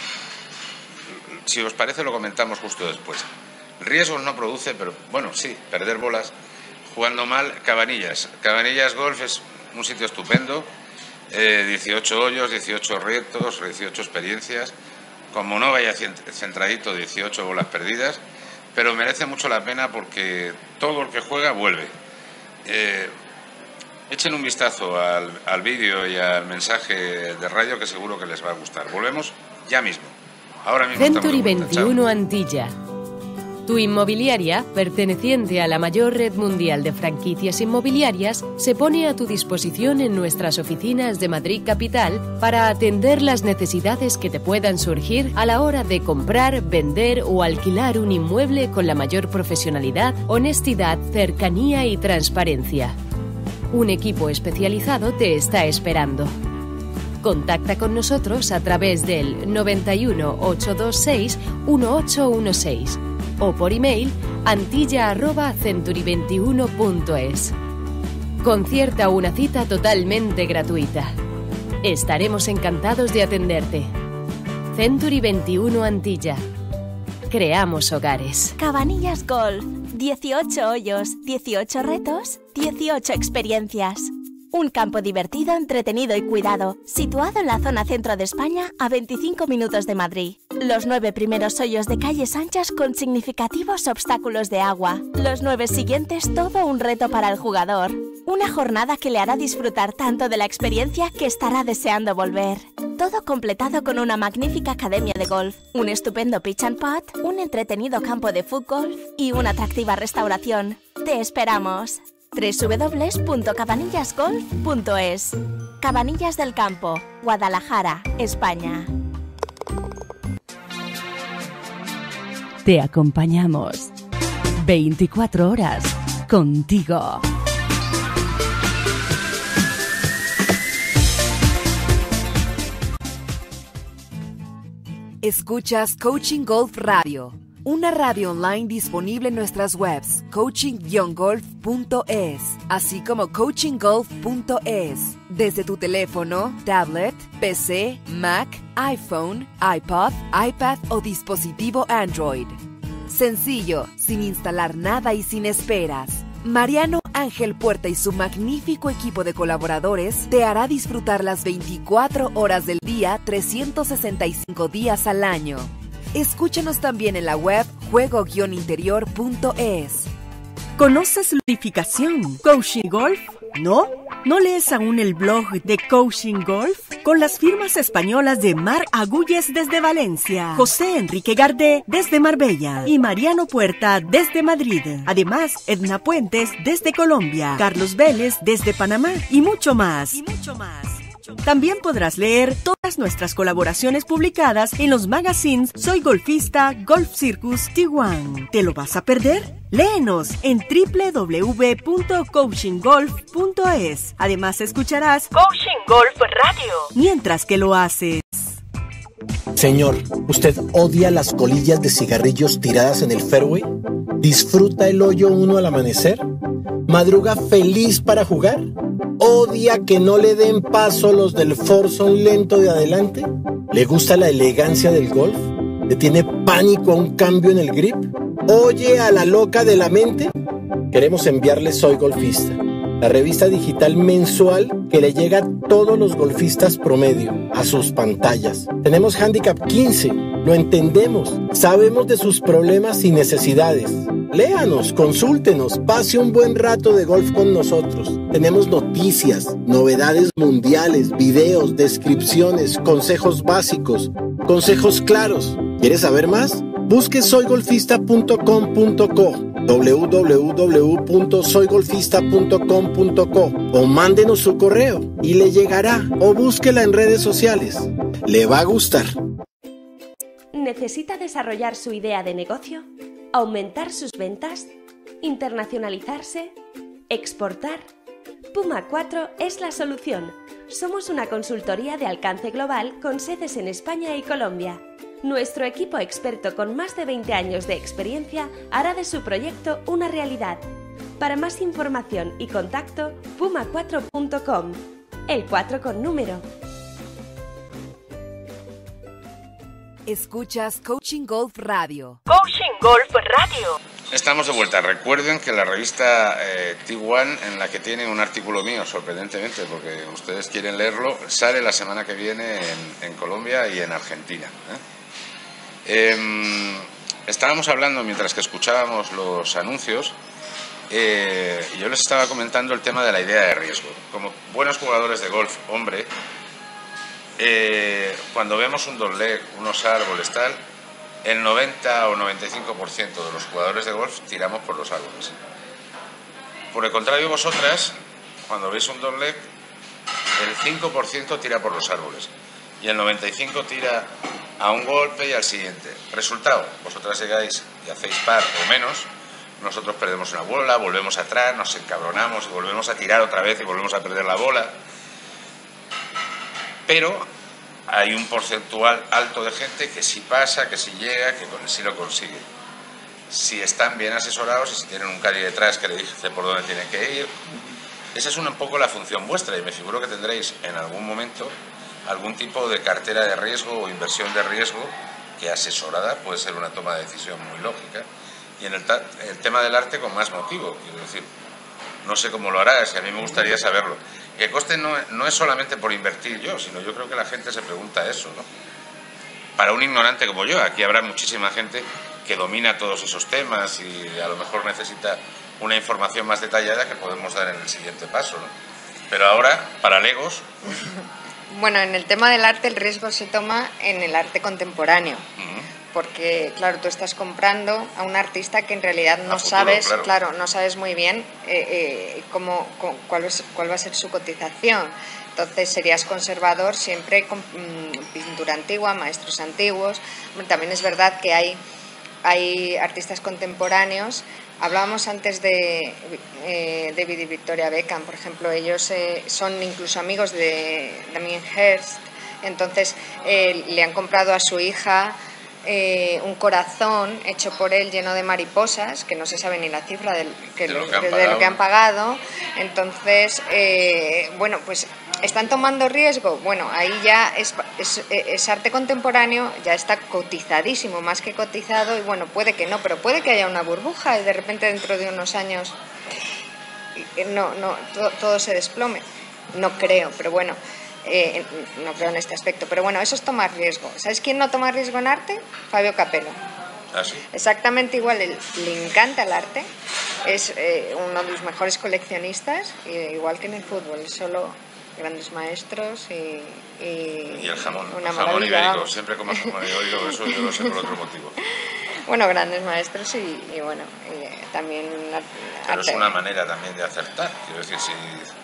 Si os parece lo comentamos justo después. Riesgos no produce, pero bueno, sí, perder bolas jugando mal. Cabanillas. Cabanillas Golf es un sitio estupendo. Eh, dieciocho hoyos, dieciocho retos, dieciocho experiencias. Como no vaya centradito, dieciocho bolas perdidas. Pero merece mucho la pena porque todo el que juega vuelve. Eh, echen un vistazo al, al vídeo y al mensaje de radio que seguro que les va a gustar. Volvemos ya mismo. Ahora mismo Century veintiuno Antilla. Tu inmobiliaria, perteneciente a la mayor red mundial de franquicias inmobiliarias, se pone a tu disposición en nuestras oficinas de Madrid Capital para atender las necesidades que te puedan surgir a la hora de comprar, vender o alquilar un inmueble con la mayor profesionalidad, honestidad, cercanía y transparencia. Un equipo especializado te está esperando. Contacta con nosotros a través del noventa y uno, ochocientos veintiséis, dieciocho dieciséis o por email antilla arroba century veintiuno punto es. Concierta una cita totalmente gratuita. Estaremos encantados de atenderte. Century veintiuno Antilla. Creamos hogares. Cabanillas Golf. dieciocho hoyos, dieciocho retos, dieciocho experiencias. Un campo divertido, entretenido y cuidado, situado en la zona centro de España a veinticinco minutos de Madrid. Los nueve primeros hoyos de calles anchas con significativos obstáculos de agua. Los nueve siguientes todo un reto para el jugador. Una jornada que le hará disfrutar tanto de la experiencia que estará deseando volver. Todo completado con una magnífica academia de golf, un estupendo pitch and putt, un entretenido campo de fútbol y una atractiva restauración. ¡Te esperamos! doble u doble u doble u punto cabanillas golf punto es. Cabanillas del Campo, Guadalajara, España. Te acompañamos veinticuatro horas contigo. Escuchas Coaching Golf Radio, una radio online disponible en nuestras webs coaching guion golf punto es, así como coaching golf punto es, desde tu teléfono, tablet, P C, Mac, iPhone, iPod, iPad o dispositivo Android. Sencillo, sin instalar nada y sin esperas. Mariano Ángel Puerta y su magnífico equipo de colaboradores te hará disfrutar las veinticuatro horas del día, trescientos sesenta y cinco días al año. Escúchanos también en la web juego guion interior punto es. ¿Conoces Ludificación? ¿Coaching Golf? ¿No? ¿No lees aún el blog de Coaching Golf? Con las firmas españolas de Mar Agulles desde Valencia, José Enrique Gardé desde Marbella y Mariano Puerta desde Madrid. Además, Edna Puentes desde Colombia, Carlos Vélez desde Panamá y mucho más. Y mucho más. También podrás leer todas nuestras colaboraciones publicadas en los magazines Soy Golfista, Golf Circus, Tijuana. ¿Te lo vas a perder? Léenos en doble u doble u doble u punto coaching golf punto es. Además escucharás Coaching Golf Radio mientras que lo haces. Señor, ¿usted odia las colillas de cigarrillos tiradas en el fairway? ¿Disfruta el hoyo uno al amanecer? ¿Madruga feliz para jugar? ¿Odia que no le den paso los del foursome lento de adelante? ¿Le gusta la elegancia del golf? ¿Le tiene pánico a un cambio en el grip? ¿Oye a la loca de la mente? Queremos enviarle Soy Golfista, la revista digital mensual que le llega a todos los golfistas promedio, a sus pantallas. Tenemos Handicap quince, lo entendemos, sabemos de sus problemas y necesidades. Léanos, consúltenos, pase un buen rato de golf con nosotros. Tenemos noticias, novedades mundiales, videos, descripciones, consejos básicos, consejos claros. ¿Quieres saber más? Busque soy golfista punto com punto co, doble u doble u doble u punto soy golfista punto com punto co o mándenos su correo y le llegará, o búsquela en redes sociales. Le va a gustar. ¿Necesita desarrollar su idea de negocio? ¿Aumentar sus ventas? ¿Internacionalizarse? ¿Exportar? Puma cuatro es la solución. Somos una consultoría de alcance global con sedes en España y Colombia. Nuestro equipo experto con más de veinte años de experiencia hará de su proyecto una realidad. Para más información y contacto, puma cuatro punto com. El cuatro con número. Escuchas Coaching Golf Radio. Coaching Golf Radio. Estamos de vuelta. Recuerden que la revista eh, T uno, en la que tiene un artículo mío, sorprendentemente, porque ustedes quieren leerlo, sale la semana que viene en, en Colombia y en Argentina. ¿eh? Eh, estábamos hablando, mientras que escuchábamos los anuncios, eh, yo les estaba comentando el tema de la idea de riesgo. Como buenos jugadores de golf, hombre, eh, cuando vemos un dogleg, unos árboles, tal, el noventa o noventa y cinco por ciento de los jugadores de golf tiramos por los árboles. Por el contrario, vosotras, cuando veis un dogleg, el cinco por ciento tira por los árboles y el noventa y cinco por ciento tira a un golpe y al siguiente. Resultado, vosotras llegáis y hacéis par o menos, nosotros perdemos una bola, volvemos atrás, nos encabronamos y volvemos a tirar otra vez y volvemos a perder la bola. Pero hay un porcentual alto de gente que sí pasa, que sí llega, que sí lo consigue. Si están bien asesorados y si tienen un caddy detrás que le dice por dónde tienen que ir. Esa es un poco la función vuestra y me figuro que tendréis en algún momento algún tipo de cartera de riesgo o inversión de riesgo que asesorada puede ser una toma de decisión muy lógica. Y en el, el tema del arte con más motivo, quiero decir, no sé cómo lo harás y a mí me gustaría saberlo. Y el coste no, no es solamente por invertir yo, sino yo creo que la gente se pregunta eso, ¿no? Para un ignorante como yo, aquí habrá muchísima gente que domina todos esos temas y a lo mejor necesita una información más detallada que podemos dar en el siguiente paso, ¿no? Pero ahora, para legos, Bueno, en el tema del arte el riesgo se toma en el arte contemporáneo. Uh-huh. Porque, claro, tú estás comprando a un artista que en realidad no futuro, sabes, claro. claro, no sabes muy bien eh, eh, cómo, cómo, cuál, es, cuál va a ser su cotización. Entonces serías conservador siempre con mmm, pintura antigua, maestros antiguos. También es verdad que hay, hay artistas contemporáneos. Hablábamos antes de eh, David y Victoria Beckham, por ejemplo. Ellos eh, son incluso amigos de Damien Hirst. Entonces eh, le han comprado a su hija Eh, un corazón hecho por él lleno de mariposas, que no se sabe ni la cifra de, que de, lo, lo, que de, de lo que han pagado. Entonces, eh, bueno, pues ¿están tomando riesgo? Bueno, ahí ya es, es, es arte contemporáneo, ya está cotizadísimo, más que cotizado, y bueno, puede que no, pero puede que haya una burbuja y de repente dentro de unos años no, no, todo, todo se desplome. No creo, pero bueno. Eh, no creo en este aspecto, pero bueno, eso es tomar riesgo. ¿Sabes quién no toma riesgo en arte? Fabio Capello. ¿Ah, sí? Exactamente igual, él, le encanta el arte, es eh, uno de los mejores coleccionistas, eh, igual que en el fútbol, solo grandes maestros y... Y, y el jamón, una el jamón maravilla. ibérico, siempre como jamón ibérico, eso yo lo sé por otro motivo. Bueno, grandes maestros y, y bueno, y también... Pero arte. Es una manera también de acertar, quiero decir, si...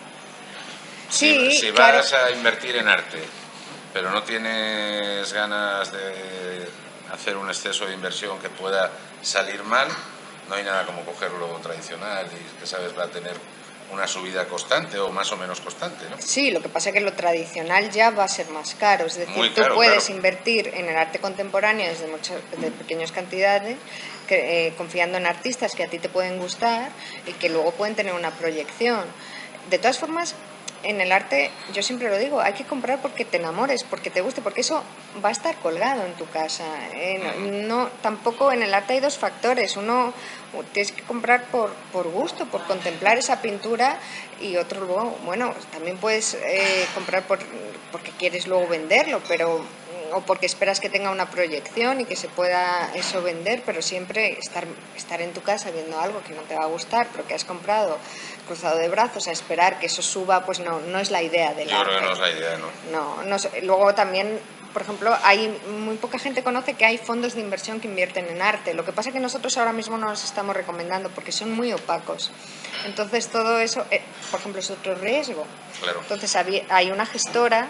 Sí, si, si claro. vas a invertir en arte, pero no tienes ganas de hacer un exceso de inversión que pueda salir mal, no hay nada como coger lo tradicional y que sabes va a tener una subida constante o más o menos constante, ¿no? Sí, lo que pasa es que lo tradicional ya va a ser más caro, es decir, Muy tú caro, puedes claro. invertir en el arte contemporáneo desde muchas, de pequeñas cantidades, que, eh, confiando en artistas que a ti te pueden gustar y que luego pueden tener una proyección. De todas formas, en el arte, yo siempre lo digo, hay que comprar porque te enamores, porque te guste, porque eso va a estar colgado en tu casa. Eh, no, no, tampoco en el arte hay dos factores. Uno, tienes que comprar por, por gusto, por contemplar esa pintura, y otro luego, bueno, también puedes eh, comprar por, porque quieres luego venderlo, pero o porque esperas que tenga una proyección y que se pueda eso vender, pero siempre estar, estar en tu casa viendo algo que no te va a gustar, pero que has comprado cruzado de brazos a esperar que eso suba, pues no, no es la idea del Yo arte. creo que no es la idea, ¿no? No, no sé. Luego también, por ejemplo, hay muy poca gente conoce que hay fondos de inversión que invierten en arte. Lo que pasa es que nosotros ahora mismo no los estamos recomendando porque son muy opacos. Entonces todo eso, eh, por ejemplo, es otro riesgo. Claro. Entonces hay una gestora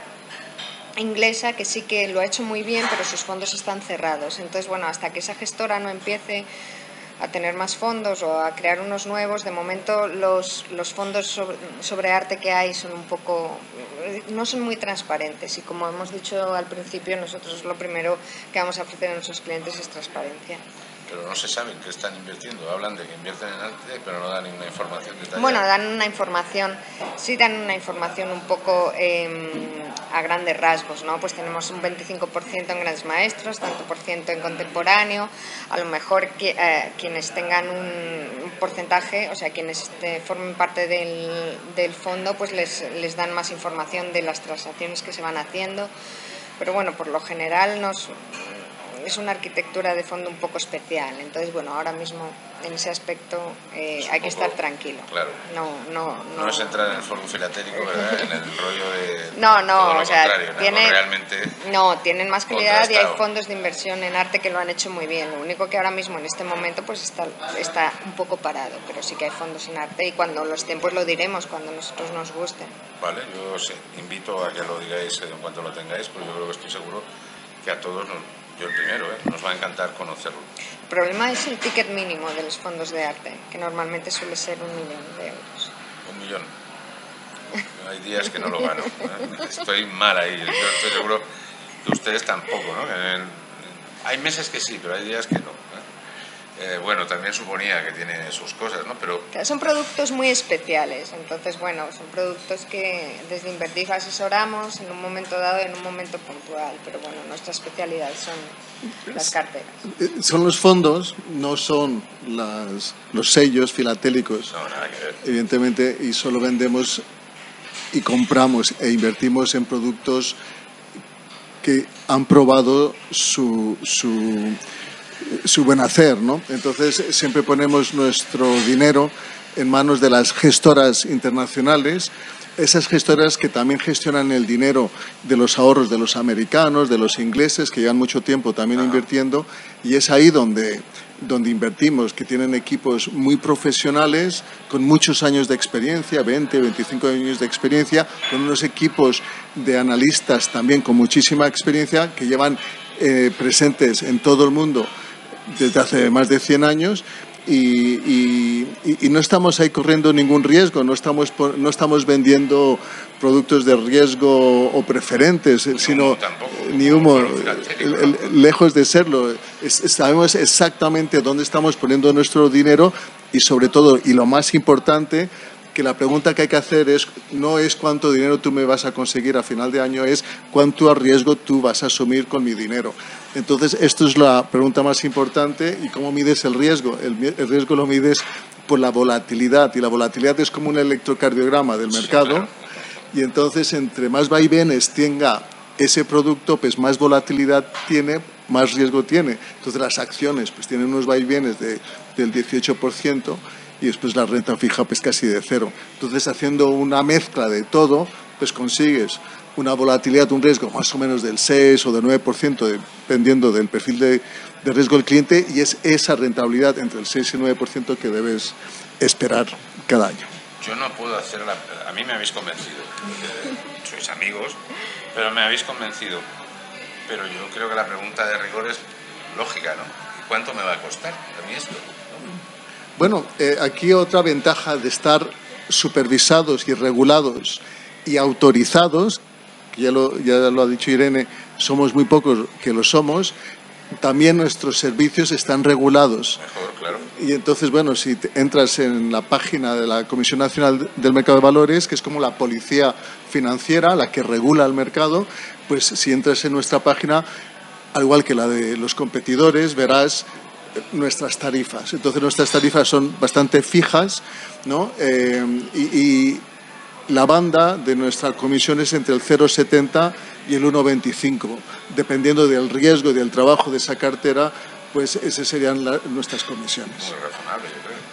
inglesa que sí que lo ha hecho muy bien, pero sus fondos están cerrados. Entonces, bueno, hasta que esa gestora no empiece a tener más fondos o a crear unos nuevos, de momento los, los fondos sobre, sobre arte que hay son un poco, no son muy transparentes, y como hemos dicho al principio, nosotros lo primero que vamos a ofrecer a nuestros clientes es transparencia. Pero no se sabe en qué están invirtiendo. Hablan de que invierten en arte, pero no dan ninguna información detallada. Bueno, dan una información, sí dan una información un poco eh, a grandes rasgos, ¿no? Pues tenemos un veinticinco por ciento en grandes maestros, tanto por ciento en contemporáneo. A lo mejor que, eh, quienes tengan un, un porcentaje, o sea, quienes este, formen parte del, del fondo, pues les, les dan más información de las transacciones que se van haciendo. Pero bueno, por lo general nos... es una arquitectura de fondo un poco especial, entonces bueno, ahora mismo en ese aspecto eh, hay que estar tranquilo. Claro. No, no, no. No es entrar en el foro filatélico, ¿verdad? En el rollo de... No, no, todo lo o sea, contrario, tiene, ¿no? Realmente no, tienen más calidad y hay contrastado. fondos de inversión en arte que lo han hecho muy bien. Lo único que ahora mismo en este momento pues está, está un poco parado, pero sí que hay fondos en arte, y cuando lo estén pues lo diremos, cuando a nosotros nos gusten. Vale, yo os invito a que lo digáis en cuanto lo tengáis, porque yo creo que estoy seguro que a todos nos... Yo el primero, ¿eh? Nos va a encantar conocerlo. El problema es el ticket mínimo de los fondos de arte, que normalmente suele ser un millón de euros. Un millón. Hay días que no lo gano. ¿eh? Estoy mal ahí. Yo estoy seguro que ustedes tampoco, ¿no? En, en, hay meses que sí, pero hay días que no. ¿eh? Eh, bueno, también suponía que tiene sus cosas, ¿no? Pero... Son productos muy especiales, entonces, bueno, son productos que desde Inverdiv asesoramos en un momento dado, en un momento puntual, pero bueno, nuestra especialidad son las carteras. Son los fondos, no son las, los sellos filatélicos, no, nada que ver. Evidentemente, y solo vendemos y compramos e invertimos en productos que han probado su... su su buen hacer, ¿no? Entonces siempre ponemos nuestro dinero en manos de las gestoras internacionales esas gestoras que también gestionan el dinero de los ahorros de los americanos, de los ingleses, que llevan mucho tiempo también Ajá. invirtiendo, y es ahí donde, donde invertimos, que tienen equipos muy profesionales, con muchos años de experiencia, veinte, veinticinco años de experiencia, con unos equipos de analistas también con muchísima experiencia, que llevan eh, presentes en todo el mundo desde hace más de cien años. Y, y, y no estamos ahí corriendo ningún riesgo, no estamos, no estamos vendiendo productos de riesgo o preferentes, ni sino humo tampoco, ni humo, lejos de serlo. Es, sabemos exactamente dónde estamos poniendo nuestro dinero y sobre todo, y lo más importante, que la pregunta que hay que hacer es, no es cuánto dinero tú me vas a conseguir a final de año, es cuánto riesgo tú vas a asumir con mi dinero. Entonces, esto es la pregunta más importante. ¿Y cómo mides el riesgo? El, el riesgo lo mides por la volatilidad, y la volatilidad es como un electrocardiograma del mercado, sí, claro. Y entonces, entre más vaivenes tenga ese producto, pues más volatilidad tiene, más riesgo tiene. Entonces, las acciones pues tienen unos vaivenes de, del dieciocho por ciento, y después la renta fija pues casi de cero. Entonces, haciendo una mezcla de todo, pues consigues una volatilidad, un riesgo más o menos del seis o del nueve por ciento, dependiendo del perfil de, de riesgo del cliente, y es esa rentabilidad entre el seis y el nueve por ciento que debes esperar cada año. Yo no puedo hacer la... A mí me habéis convencido, sois amigos, pero me habéis convencido. Pero yo creo que la pregunta de rigor es lógica, ¿no? ¿Cuánto me va a costar a mí esto? ¿No? Bueno, eh, aquí otra ventaja de estar supervisados y regulados y autorizados, que ya lo, ya lo ha dicho Irene, somos muy pocos que lo somos, también nuestros servicios están regulados. Mejor, claro. Y entonces, bueno, si te entras en la página de la Comisión Nacional del Mercado de Valores, que es como la policía financiera, la que regula el mercado, pues si entras en nuestra página, al igual que la de los competidores, verás nuestras tarifas. Entonces, nuestras tarifas son bastante fijas, ¿no? Eh, y, y la banda de nuestra comisión es entre el cero coma setenta y el uno coma veinticinco. Dependiendo del riesgo y del trabajo de esa cartera, pues esas serían la, nuestras comisiones. Muy razonable, yo creo.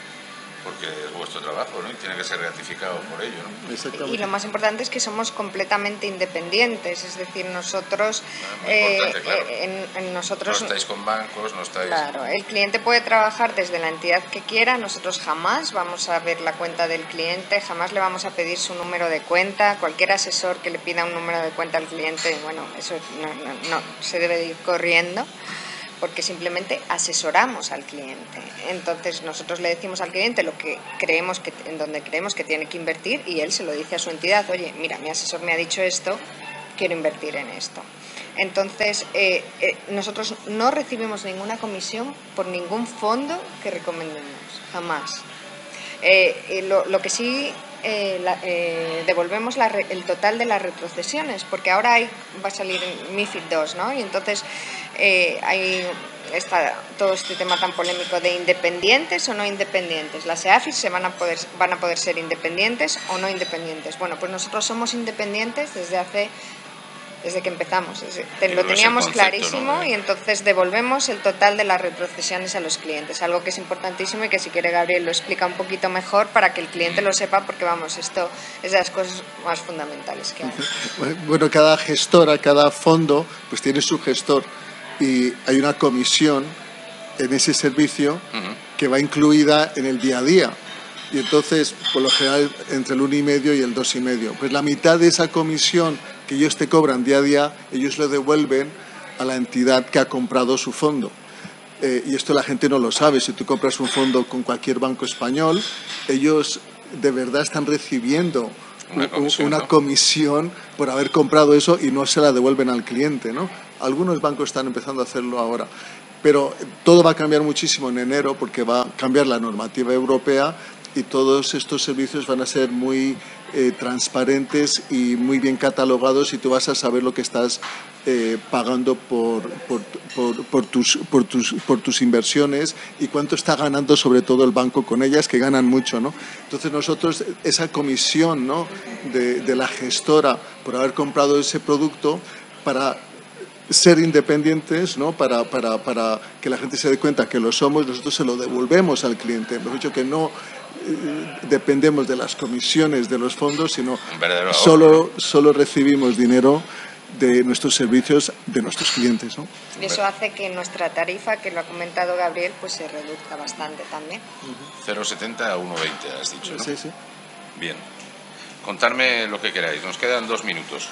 Porque es vuestro trabajo, ¿no? Y tiene que ser ratificado por ello, ¿no? Exactamente. Y lo más importante es que somos completamente independientes, es decir, nosotros... Ah, muy eh, importante, claro. en, en nosotros, no estáis con bancos, no estáis... Claro, el cliente puede trabajar desde la entidad que quiera, nosotros jamás vamos a ver la cuenta del cliente, jamás le vamos a pedir su número de cuenta, cualquier asesor que le pida un número de cuenta al cliente, bueno, eso no, no, no se debe de ir corriendo, porque simplemente asesoramos al cliente. Entonces nosotros le decimos al cliente lo que creemos que, en donde creemos que tiene que invertir, y él se lo dice a su entidad, oye, mira, mi asesor me ha dicho esto, quiero invertir en esto. Entonces eh, eh, nosotros no recibimos ninguna comisión por ningún fondo que recomendemos, jamás. Eh, lo, lo que sí eh, la, eh, devolvemos la, el total de las retrocesiones, porque ahora hay, va a salir MiFID dos, ¿no? Y entonces eh, hay está todo este tema tan polémico de independientes o no independientes. Las E A F Is se van a poder van a poder ser independientes o no independientes. Bueno, pues nosotros somos independientes desde hace desde que empezamos, desde, lo teníamos concepto, clarísimo, ¿no? Y entonces devolvemos el total de las retrocesiones a los clientes, algo que es importantísimo y que si quiere Gabriel lo explica un poquito mejor para que el cliente lo sepa, porque vamos, esto es de las cosas más fundamentales que hay. Bueno, cada gestora, cada fondo, pues tiene su gestor y hay una comisión en ese servicio uh-huh. que va incluida en el día a día. Y entonces, por lo general, entre el uno y medio y el dos y medio. Pues la mitad de esa comisión que ellos te cobran día a día, ellos lo devuelven a la entidad que ha comprado su fondo. Eh, y esto la gente no lo sabe. Si tú compras un fondo con cualquier banco español, ellos de verdad están recibiendo una comisión, una ¿no? comisión por haber comprado eso y no se la devuelven al cliente, ¿no? Algunos bancos están empezando a hacerlo ahora. Pero todo va a cambiar muchísimo en enero porque va a cambiar la normativa europea y todos estos servicios van a ser muy eh, transparentes y muy bien catalogados y tú vas a saber lo que estás eh, pagando por, por, por, por, tus, por, tus, por tus inversiones y cuánto está ganando sobre todo el banco con ellas, que ganan mucho, ¿no? Entonces nosotros, esa comisión, ¿no? de, de la gestora por haber comprado ese producto para ser independientes, ¿no? para, para, para que la gente se dé cuenta que lo somos, nosotros se lo devolvemos al cliente. Hemos dicho que no, dependemos de las comisiones de los fondos, sino ahorro, solo, solo recibimos dinero de nuestros servicios de nuestros clientes, ¿no? Y eso hace que nuestra tarifa, que lo ha comentado Gabriel, pues se reduzca bastante también. cero coma setenta a uno coma veinte has dicho, ¿no? Sí, sí. Bien. Contarme lo que queráis. Nos quedan dos minutos.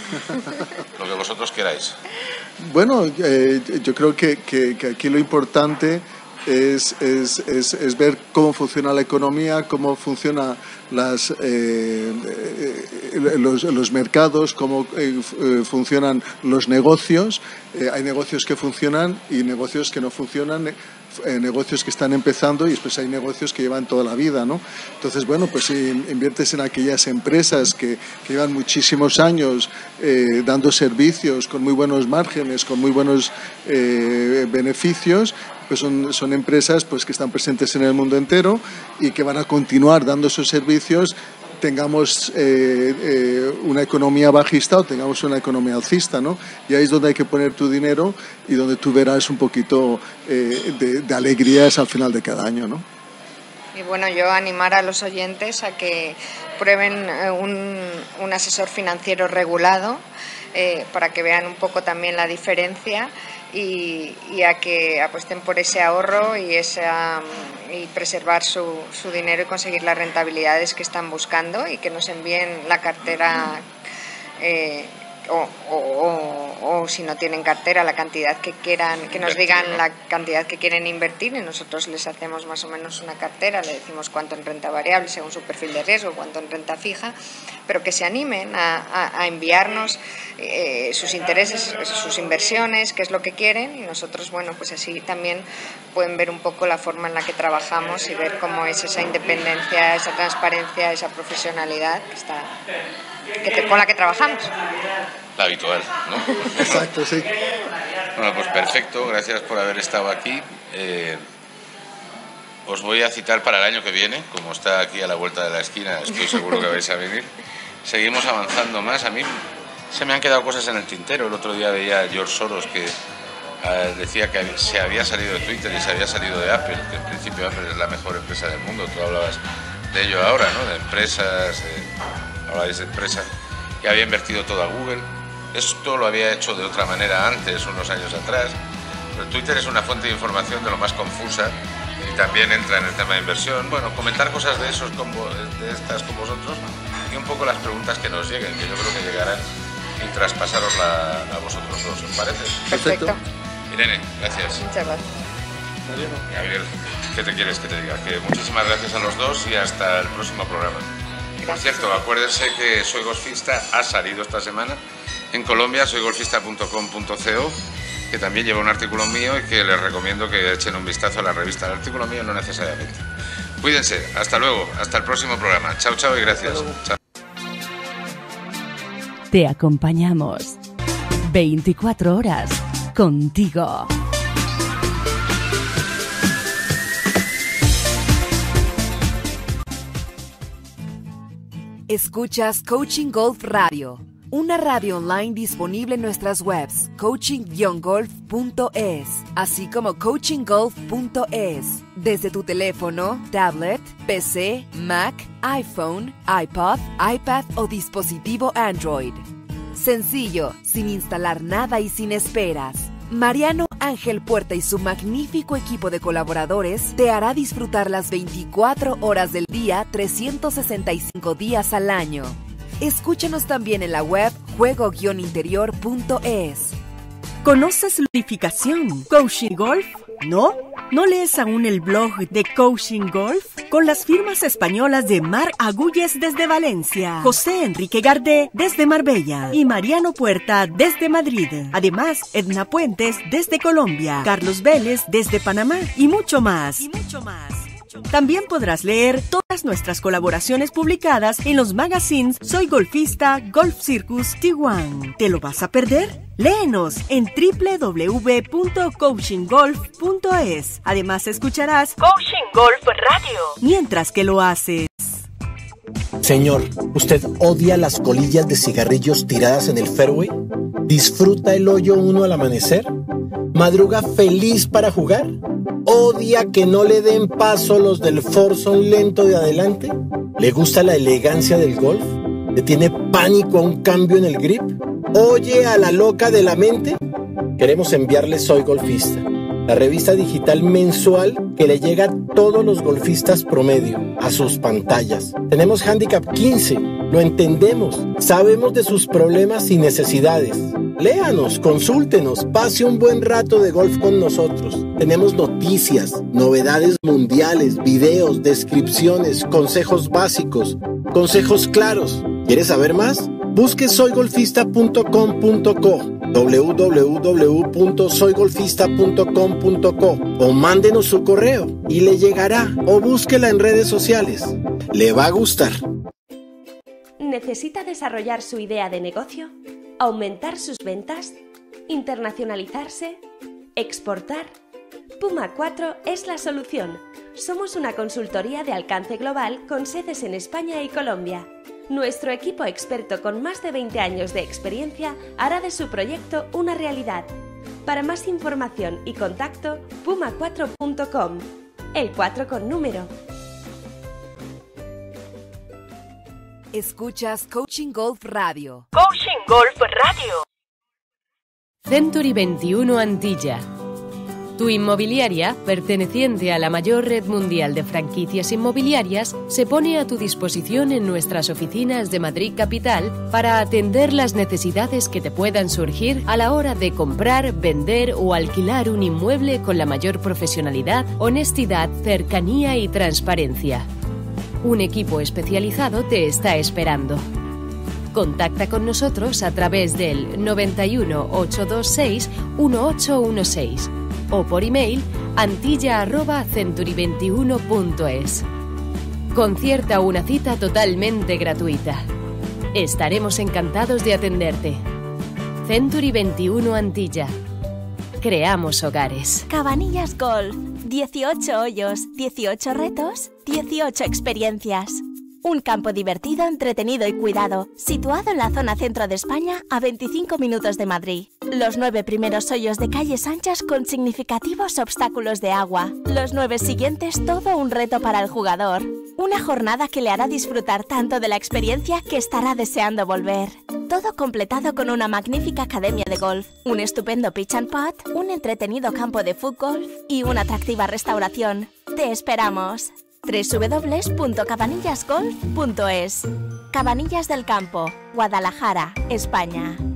Lo que vosotros queráis. Bueno, eh, yo creo que, que, que aquí lo importante es, es, es, es ver cómo funciona la economía, cómo funcionan las, eh, los, los mercados, cómo eh, funcionan los negocios. Eh, hay negocios que funcionan y negocios que no funcionan. Eh, negocios que están empezando y después hay negocios que llevan toda la vida, ¿no? Entonces, bueno, pues si inviertes en aquellas empresas que, que llevan muchísimos años eh, dando servicios con muy buenos márgenes, con muy buenos eh, beneficios, pues son, son empresas pues, que están presentes en el mundo entero y que van a continuar dando esos servicios, tengamos eh, eh, una economía bajista o tengamos una economía alcista, ¿no? Y ahí es donde hay que poner tu dinero y donde tú verás un poquito eh, de, de alegrías al final de cada año, ¿no? Y bueno, yo animar a los oyentes a que prueben un, un asesor financiero regulado eh, para que vean un poco también la diferencia y, y a que apuesten por ese ahorro y, esa, y preservar su, su dinero y conseguir las rentabilidades que están buscando y que nos envíen la cartera eh, o, o, o, o si no tienen cartera la cantidad que quieran, que nos digan la cantidad que quieren invertir y nosotros les hacemos más o menos una cartera, le decimos cuánto en renta variable según su perfil de riesgo, cuánto en renta fija, pero que se animen a, a, a enviarnos eh, sus intereses, sus inversiones, qué es lo que quieren y nosotros, bueno, pues así también pueden ver un poco la forma en la que trabajamos y ver cómo es esa independencia, esa transparencia, esa profesionalidad que está, que te, con la que trabajamos. La habitual, ¿no? Exacto, sí. Bueno, pues perfecto, gracias por haber estado aquí. Eh, os voy a citar para el año que viene, como está aquí a la vuelta de la esquina, estoy seguro que vais a venir. Seguimos avanzando más. A mí se me han quedado cosas en el tintero. El otro día veía a George Soros que eh, decía que se había salido de Twitter y se había salido de Apple, que en principio Apple es la mejor empresa del mundo. Tú hablabas de ello ahora, ¿no? De empresas, eh, hablabais de empresas, que había invertido todo a Google. Esto lo había hecho de otra manera antes, unos años atrás. Pero Twitter es una fuente de información de lo más confusa y también entra en el tema de inversión. Bueno, comentar cosas de esos con vos, de estas con vosotros y un poco las preguntas que nos lleguen, que yo creo que llegarán, y traspasarosla a vosotros dos, ¿os parece? Perfecto. Irene, gracias. Muchas gracias. Gabriel, ¿qué te quieres que te diga? Que muchísimas gracias a los dos y hasta el próximo programa. Por cierto, acuérdense que Soy Golfista ha salido esta semana en Colombia, soy golfista punto com punto co, que también lleva un artículo mío y que les recomiendo que echen un vistazo a la revista. El artículo mío no necesariamente. Cuídense, hasta luego, hasta el próximo programa. Chao, chao y gracias. Chao. Te acompañamos veinticuatro horas contigo. Escuchas Coaching Golf Radio, una radio online disponible en nuestras webs coaching guion golf punto es, así como coaching golf punto es, desde tu teléfono, tablet, P C, Mac, iPhone, iPod, iPad o dispositivo Android. Sencillo, sin instalar nada y sin esperas. Mariano Ángel Puerta y su magnífico equipo de colaboradores te hará disfrutar las veinticuatro horas del día, trescientos sesenta y cinco días al año. Escúchanos también en la web juego guion interior punto es. ¿Conoces la certificación Coaching Golf? ¿No? ¿No lees aún el blog de Coaching Golf? Con las firmas españolas de Mar Agúyez desde Valencia, José Enrique Gardé desde Marbella y Mariano Puerta desde Madrid. Además, Edna Puentes desde Colombia, Carlos Vélez desde Panamá y mucho más. Y mucho más. También podrás leer todas nuestras colaboraciones publicadas en los magazines Soy Golfista, Golf Circus, Tijuana. ¿Te lo vas a perder? Léenos en doble u doble u doble u punto coaching golf punto es. Además escucharás Coaching Golf Radio mientras que lo haces. Señor, ¿usted odia las colillas de cigarrillos tiradas en el fairway? ¿Disfruta el hoyo uno al amanecer? ¿Madruga feliz para jugar? odia que no le den paso los del forzón lento de adelante? ¿Le gusta la elegancia del golf? ¿Le tiene pánico a un cambio en el grip? ¿Oye a la loca de la mente? Queremos enviarle Soy Golfista, la revista digital mensual que le llega a todos los golfistas promedio, a sus pantallas. Tenemos Handicap quince, lo entendemos, sabemos de sus problemas y necesidades. Léanos, consúltenos, pase un buen rato de golf con nosotros. Tenemos noticias, novedades mundiales, videos, descripciones, consejos básicos, consejos claros. ¿Quieres saber más? Busque soy golfista punto com punto co, w w w punto soy golfista punto com punto co o mándenos su correo y le llegará, o búsquela en redes sociales. Le va a gustar. ¿Necesita desarrollar su idea de negocio? ¿Aumentar sus ventas? ¿Internacionalizarse? ¿Exportar? Puma cuatro es la solución. Somos una consultoría de alcance global con sedes en España y Colombia. Nuestro equipo experto con más de veinte años de experiencia hará de su proyecto una realidad. Para más información y contacto, puma cuatro punto com. El cuatro con número. Escuchas Coaching Golf Radio. Coaching Golf Radio. Century veintiuno Antilla. Tu inmobiliaria, perteneciente a la mayor red mundial de franquicias inmobiliarias, se pone a tu disposición en nuestras oficinas de Madrid Capital para atender las necesidades que te puedan surgir a la hora de comprar, vender o alquilar un inmueble con la mayor profesionalidad, honestidad, cercanía y transparencia. Un equipo especializado te está esperando. Contacta con nosotros a través del noventa y uno, ochocientos veintiséis, dieciocho dieciséis o por email antilla arroba century veintiuno punto es. Concierta una cita totalmente gratuita. Estaremos encantados de atenderte. Century veintiuno Antilla. Creamos hogares. Cabanillas Golf. dieciocho hoyos, dieciocho retos, dieciocho experiencias. Un campo divertido, entretenido y cuidado, situado en la zona centro de España a veinticinco minutos de Madrid. Los nueve primeros hoyos de calles anchas con significativos obstáculos de agua. Los nueve siguientes todo un reto para el jugador. Una jornada que le hará disfrutar tanto de la experiencia que estará deseando volver. Todo completado con una magnífica academia de golf, un estupendo pitch and putt, un entretenido campo de fútbol y una atractiva restauración. ¡Te esperamos! doble u doble u doble u punto cabanillas golf punto es. Cabanillas del Campo, Guadalajara, España.